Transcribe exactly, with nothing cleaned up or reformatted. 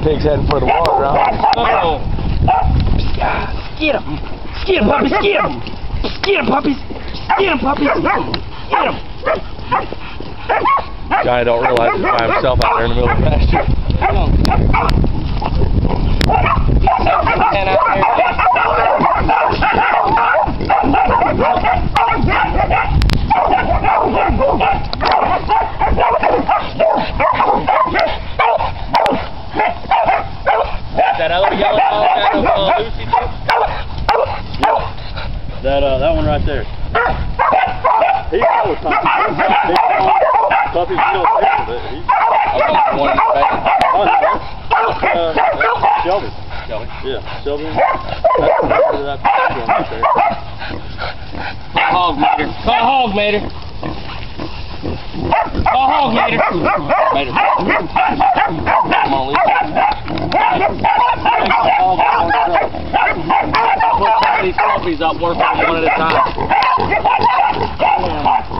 pig's heading for the water, huh? Oh. Get him! Get him, puppies! Get him! Get him, puppies! Get him, puppies! Get him! Johnny don't realize he's by himself out there in the middle of the pasture. And out that other yellow dog out of uh, Lucy? That uh, that one right there. He's still a puppy. Puppy's still a picture of it. He's I'm one in the back. oh, no. uh, Shelby. Shelby. Yeah, Shelby. That's that picture right there. Call hog mater. Call hog mater. Call hog mater. Mater. Come on, Lisa. Put some of these puppies up, work on them one at a time.